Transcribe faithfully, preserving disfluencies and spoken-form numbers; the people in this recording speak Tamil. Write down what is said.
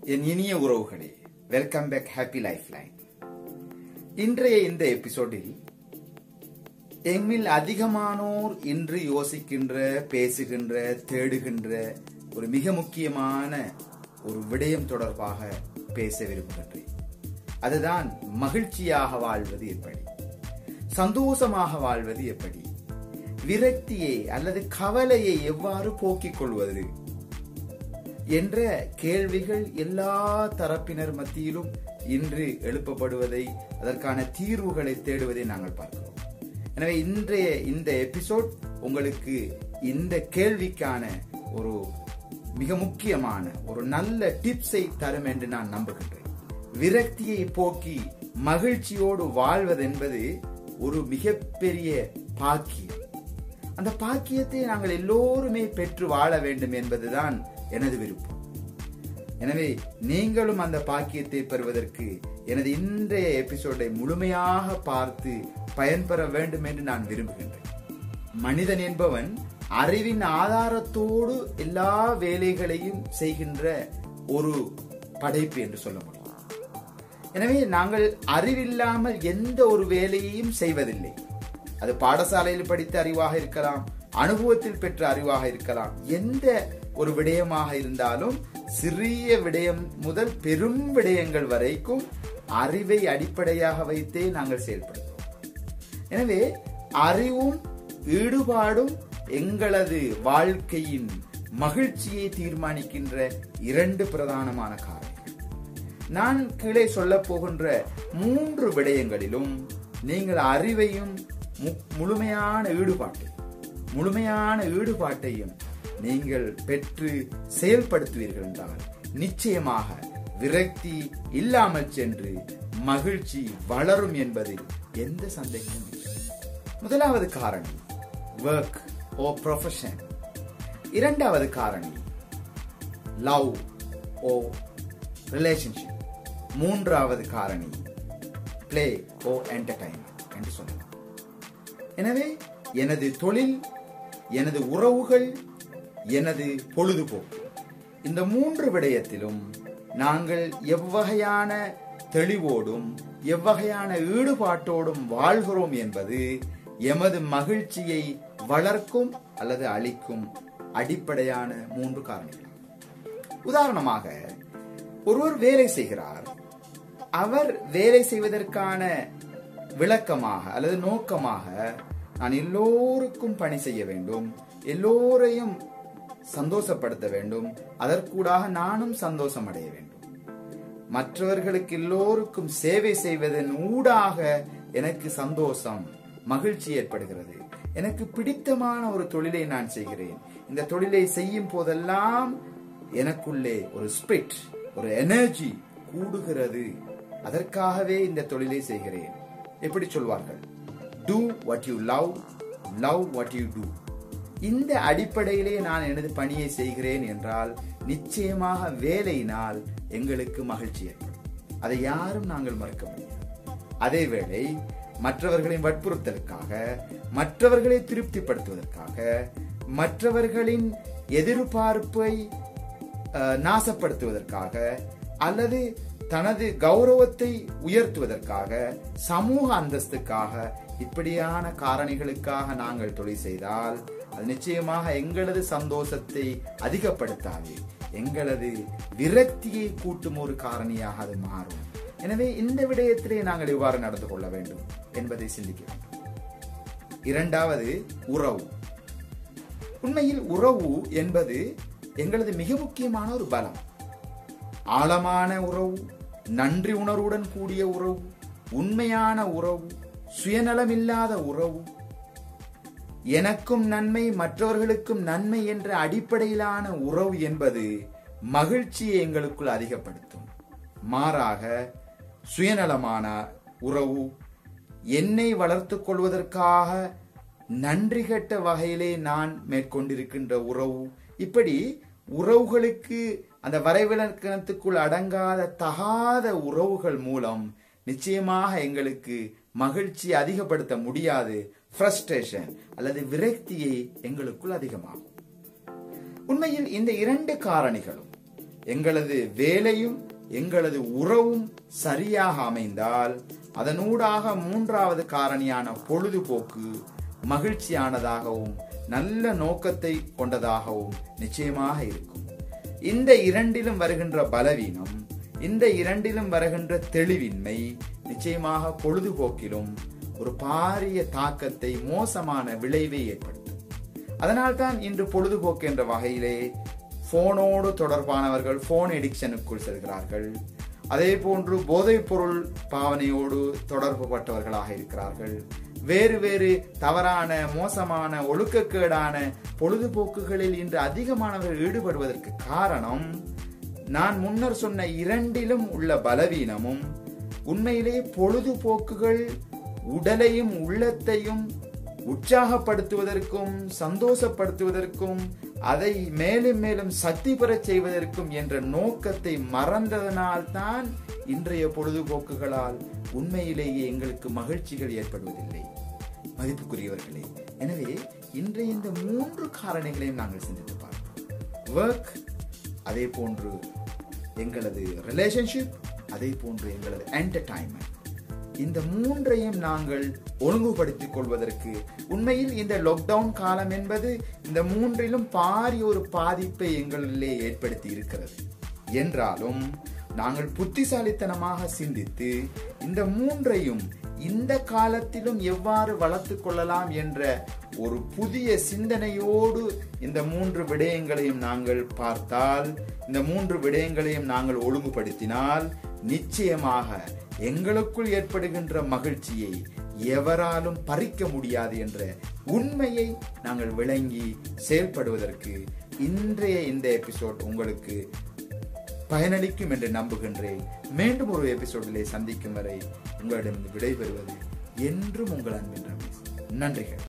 என் இனிய உறவுகளே, welcome back happy life line. இன்றைய இந்த எபிசோடில் எம்மில் அதிகமானோர் இன்று யோசிக்கின்ற, பேசுகின்ற, தேடுகின்ற ஒரு மிக முக்கியமான ஒரு விடயம் தொடர்பாக பேச விரும்புகின்றேன். அதுதான் மகிழ்ச்சியாக வாழ்வது எப்படி, சந்தோஷமாக வாழ்வது எப்படி, விரக்தியை அல்லது கவலையை எவ்வாறு போக்கிக் கொள்வது என்ற கேள்விகள் எல்லா தரப்பினர் மத்தியிலும் இன்று எழுப்பப்படுவதை, அதற்கான தீர்வுகளை தேடுவதை நாங்கள் பார்க்கிறோம். எனவே இன்றைய இந்த எபிசோட் உங்களுக்கு இந்த கேள்விக்கான ஒரு மிக முக்கியமான ஒரு நல்ல டிப்ஸை தரும் என்று நான் நம்புகின்றேன். விரக்தியை போக்கி மகிழ்ச்சியோடு வாழ்வது என்பது ஒரு மிகப்பெரிய பாக்கியம். அந்த பாக்கியத்தை நாங்கள் எல்லோருமே பெற்று வாழ வேண்டும் என்பதுதான் எனது விருப்பம். எனவே நீங்களும் அந்த பாக்கியத்தை பெறுவதற்கு எனது இன்றைய எபிசோடை முழுமையாக பார்த்து பயன்பெற வேண்டும் என்று நான் விரும்புகின்றேன். மனிதன் என்பவன் அறிவின் ஆதாரத்தோடு எல்லா வேலைகளையும் செய்கின்ற ஒரு படைப்பு என்று சொல்ல முடியும். எனவே நாங்கள் அறிவில்லாமல் எந்த ஒரு வேலையையும் செய்வதில்லை. அது பாடசாலையில் படித்த அறிவாக இருக்கலாம், அனுபவத்தில் பெற்ற அறிவாக இருக்கலாம். எந்த ஒரு விடயமாக இருந்தாலும் சிறிய விடயம் முதல் பெரும் விடயங்கள் வரைக்கும் அறிவை அடிப்படையாக வைத்தே நாங்கள் செயல்படுகிறோம். எனவே அறிவும் ஈடுபாடும் எங்களது வாழ்க்கையின் மகிழ்ச்சியை தீர்மானிக்கின்ற இரண்டு பிரதானமான காரணங்கள். நான் கீழே சொல்ல போகின்ற மூன்று விடயங்களிலும் நீங்கள் அறிவையும் முழுமையான ஈடுபாட்டை முழுமையான ஈடுபாட்டையும் நீங்கள் பெற்று செயல்படுத்துவீர்கள் என்றால் நிச்சயமாக விரக்தி இல்லாமல் சென்று மகிழ்ச்சி வளரும் என்பதில் எந்த சந்தேகமும் இல்லை. முதலாவது காரணி ஒர்க் ஓ ப்ரொஃபஷன். இரண்டாவது காரணி லவ் ஓ ரிலேஷன்ஷிப். மூன்றாவது காரணி பிளே ஓ என்டர்டைன்மெண்ட் என்று சொல்லலாம். எனவே எனது தொழில், எனது உறவுகள், எனது பொழுதுபோக்கு, இந்த மூன்று விடயத்திலும் நாங்கள் எவ்வகையான தெளிவோடும் எவ்வகையான ஈடுபாட்டோடும் வாழ்கிறோம் என்பது எமது மகிழ்ச்சியை வளர்க்கும் அல்லது அளிக்கும் அடிப்படையான மூன்று காரணங்கள். உதாரணமாக, ஒருவர் வேலை செய்கிறார். அவர் வேலை செய்வதற்கான விளக்கமாக அல்லது நோக்கமாக நான் எல்லோருக்கும் பணி செய்ய வேண்டும், எல்லோரையும் சந்தோஷப்படுத்த வேண்டும், அதற்கூடாக நானும் சந்தோஷம் அடைய வேண்டும், மற்றவர்களுக்கு எல்லோருக்கும் சேவை செய்வதன் ஊடாக எனக்கு சந்தோஷம், மகிழ்ச்சி ஏற்படுகிறது. எனக்கு பிடித்தமான ஒரு தொழிலை நான் செய்கிறேன். இந்த தொழிலை செய்யும் போதெல்லாம் எனக்குள்ளே ஒரு ஸ்பிரிட், ஒரு எனர்ஜி கூடுகிறது. அதற்காகவே இந்த தொழிலை செய்கிறேன். எப்படி சொல்வார்கள்? Do what you love, love what you do. இந்த அடிப்படையிலே நான் எனது பணியை செய்கிறேன் என்றால் நிச்சயமாக வேலையினால் எங்களுக்கு மகிழ்ச்சி ஏற்படும். அதை யாரும் நாங்கள் மறுக்க முடியாது. அதேவேளை மற்றவர்களின் வற்புறுத்தலுக்காக, மற்றவர்களை திருப்திப்படுத்துவதற்காக, மற்றவர்களின் எதிர்பார்ப்பை நாசப்படுத்துவதற்காக அல்லது தனது கௌரவத்தை உயர்த்துவதற்காக, சமூக அந்தஸ்துக்காக, இப்படியான காரணிகளுக்காக நாங்கள் தொழில் செய்தால் அது நிச்சயமாக எங்களது சந்தோஷத்தை அதிகப்படுத்தாது, எங்களது விரக்தியை கூட்டும் ஒரு காரணியாக அது மாறும். எனவே இந்த விடயத்திலே நாங்கள் இவ்வாறு நடந்து கொள்ள வேண்டும் என்பதை சிந்திக்க வேண்டும். இரண்டாவது உறவு. உண்மையில் உறவு என்பது எங்களது மிக முக்கியமான ஒரு பலம். ஆழமான உறவு, நன்றி உணர்வுடன் கூடிய உறவு, உண்மையான உறவு, சுயநலமில்லாத உறவு, எனக்கும் நன்மை மற்றவர்களுக்கும் நன்மை என்ற அடிப்படையிலான உறவு என்பது மகிழ்ச்சியை எங்களுக்குள் அதிகப்படுத்தும். மாறாக சுயநலமான உறவு, என்னை வளர்த்துக் கொள்வதற்காக நன்றி கெட்ட வகையிலே நான் மேற்கொண்டிருக்கின்ற உறவு, இப்படி உறவுகளுக்கு அந்த வரைவிலக்கணத்துக்குள் அடங்காத தகாத உறவுகள் மூலம் நிச்சயமாக எங்களுக்கு மகிழ்ச்சி அதிகப்படுத்த முடியாது. ஃப்ரஸ்ட்ரேஷன் அல்லது விரக்தியை எங்களுக்குள் அதிகமாகும். உண்மையில் இந்த இரண்டு காரணிகளும் எங்களது வேலையும் எங்களது உறவும் சரியாக அமைந்தால் அதனூடாக மூன்றாவது காரணியான பொழுதுபோக்கு மகிழ்ச்சியானதாகவும் நல்ல நோக்கத்தை கொண்டதாகவும் நிச்சயமாக இருக்கும். இந்த இரண்டிலும் வருகின்ற பலவீனம், இந்த இரண்டிலும் வருகின்ற தெளிவின்மை நிச்சயமாக பொழுதுபோக்கிலும் ஒரு பாரிய தாக்கத்தை, மோசமான விளைவை ஏற்படுத்தும். அதனால்தான் இன்று பொழுதுபோக்கு என்ற வகையிலே போனோடு தொடர்பானவர்கள் போன் எடிக்ஷனுக்குள் செல்கிறார்கள். அதே போன்று போதைப் பொருள் பாவனையோடு தொடர்பு பட்டவர்களாக இருக்கிறார்கள். வேறு வேறு தவறான, மோசமான, ஒழுக்கக்கேடான பொழுதுபோக்குகளில் இன்று அதிகமானவர்கள் ஈடுபடுவதற்கு காரணம், நான் முன்னர் சொன்ன இரண்டிலும் உள்ள பலவீனமும், உண்மையிலே பொழுதுபோக்குகள் உடலையும் உள்ளத்தையும் உற்சாகப்படுத்துவதற்கும் சந்தோஷப்படுத்துவதற்கும் அதை மேலும் மேலும் சக்தி பெறச் செய்வதற்கும் என்ற நோக்கத்தை மறந்ததனால்தான் இன்றைய பொழுதுபோக்குகளால் உண்மையிலேயே எங்களுக்கு மகிழ்ச்சிகள் ஏற்படுவதில்லை. மதிப்புக்குரியவர்களே, எனவே இன்றைய இந்த மூன்று காரணிகளையும் நாங்கள் சிந்தித்து பார்ப்போம். ஒர்க், அதே போன்று எங்களது ரிலேஷன்ஷிப், அதே போன்று எங்களது என்டர்டைன்மெண்ட், இந்த மூன்றையும் நாங்கள் ஒழுங்குபடுத்திக் கொள்வதற்கு உண்மையில் இந்த லாக்டவுன் காலம் என்பது இந்த மூன்றிலும் பாரிய ஒரு பாதிப்பை எங்களிலே ஏற்படுத்தி இருக்கிறது. என்றாலும் நாங்கள் புத்திசாலித்தனமாக சிந்தித்து இந்த மூன்றையும் இந்த காலத்திலும் எவ்வாறு வளர்த்துக் கொள்ளலாம் என்ற ஒரு புதிய சிந்தனையோடு இந்த மூன்று விடயங்களையும் நாங்கள் பார்த்தால், இந்த மூன்று விடயங்களையும் நாங்கள் ஒழுங்குபடுத்தினால் நிச்சயமாக எங்களுக்குள் ஏற்படுகின்ற மகிழ்ச்சியை எவராலும் பறிக்க முடியாது என்ற உண்மையை நாங்கள் விளங்கி செயல்படுவதற்கு இன்றைய இந்த எபிசோட் உங்களுக்கு பயனளிக்கும் என்று நம்புகின்றேன். மீண்டும் ஒரு எபிசோடிலே சந்திக்கும் வரை உங்களிடம் விடைபெறுவது என்றும் உங்கள் அன்பின் ரமேஷ். நன்றிகள்.